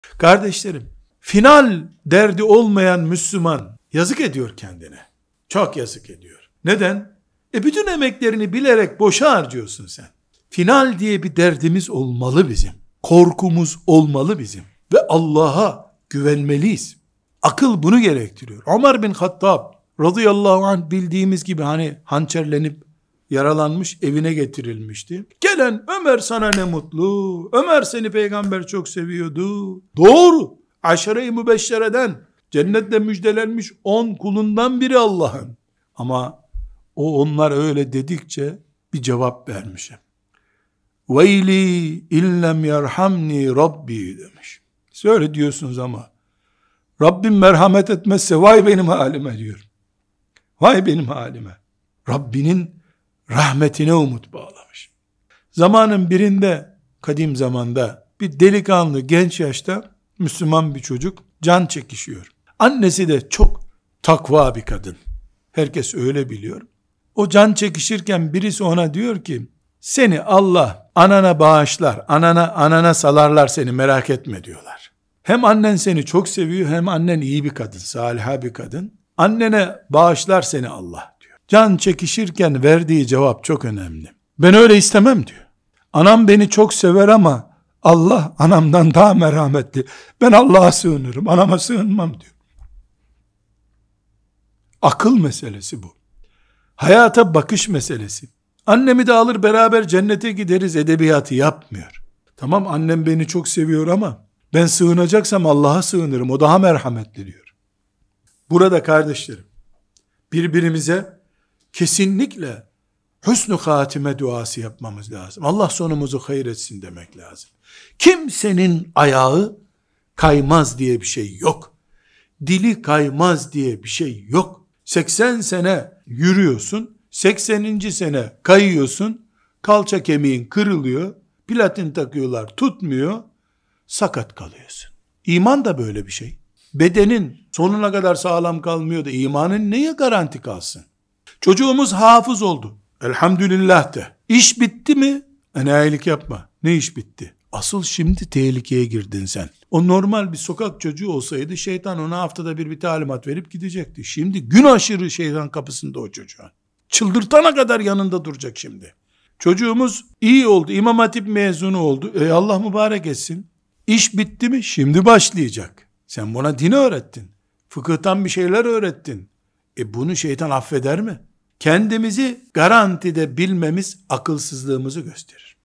Kardeşlerim, final derdi olmayan Müslüman yazık ediyor kendine. Çok yazık ediyor. Neden? Bütün emeklerini bilerek boşa harcıyorsun sen. Final diye bir derdimiz olmalı bizim. Korkumuz olmalı bizim. Ve Allah'a güvenmeliyiz. Akıl bunu gerektiriyor. Ömer bin Hattab radıyallahu anh bildiğimiz gibi hani hançerlenip yaralanmış, evine getirilmişti. Gelen Ömer sana ne mutlu. Ömer seni peygamber çok seviyordu. Doğru. Aşere-i mübeşşereden cennetle müjdelenmiş 10 kulundan biri Allah'ın. Ama onlar öyle dedikçe bir cevap vermiş. Veyli illem yerhamni Rabbi demiş. Söyle diyorsunuz ama Rabbim merhamet etmezse vay benim halime diyor. Vay benim halime. Rabbinin rahmetine umut bağlamış. Zamanın birinde, kadim zamanda bir delikanlı genç yaşta Müslüman bir çocuk can çekişiyor. Annesi de çok takva bir kadın. Herkes öyle biliyor. O can çekişirken birisi ona diyor ki, seni Allah anana bağışlar, anana salarlar seni, merak etme diyorlar. Hem annen seni çok seviyor, hem annen iyi bir kadın, saliha bir kadın. Annene bağışlar seni Allah diyor. Can çekişirken verdiği cevap çok önemli. Ben öyle istemem diyor. Anam beni çok sever ama Allah anamdan daha merhametli. Ben Allah'a sığınırım, anama sığınmam diyor. Akıl meselesi bu. Hayata bakış meselesi. Annemi de alır beraber cennete gideriz edebiyatı yapmıyor. Tamam, annem beni çok seviyor ama ben sığınacaksam Allah'a sığınırım, o daha merhametli diyor. Burada kardeşlerim, birbirimize kesinlikle hüsnü hatime duası yapmamız lazım. Allah sonumuzu hayır etsin demek lazım. Kimsenin ayağı kaymaz diye bir şey yok. Dili kaymaz diye bir şey yok. 80 sene yürüyorsun, 80. sene kayıyorsun, kalça kemiğin kırılıyor, platin takıyorlar tutmuyor, sakat kalıyorsun. İman da böyle bir şey. Bedenin sonuna kadar sağlam kalmıyor da imanın neye garanti kalsın? Çocuğumuz hafız oldu. Elhamdülillah de. İş bitti mi? Enayilik yapma. Ne iş bitti? Asıl şimdi tehlikeye girdin sen. O normal bir sokak çocuğu olsaydı şeytan ona haftada bir talimat verip gidecekti. Şimdi gün aşırı şeytan kapısında o çocuğun. Çıldırtana kadar yanında duracak şimdi. Çocuğumuz iyi oldu. İmam Hatip mezunu oldu. Allah mübarek etsin. İş bitti mi? Şimdi başlayacak. Sen buna dini öğrettin. Fıkıhtan bir şeyler öğrettin. Bunu şeytan affeder mi? Kendimizi garantide bilmemiz akılsızlığımızı gösterir.